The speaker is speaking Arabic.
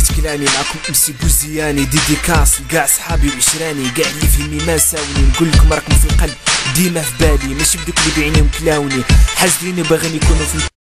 نهيت كلامي معكم امسي بوزياني، ديديكاس لكاع صحابي وعشراني، كاع اللي فهمني ما ساوني، نقول لكم راكم في القلب ديما في بالي، ماشي بدوك اللي بعينيهم كلاوني حاسديني باغيين يكونوا في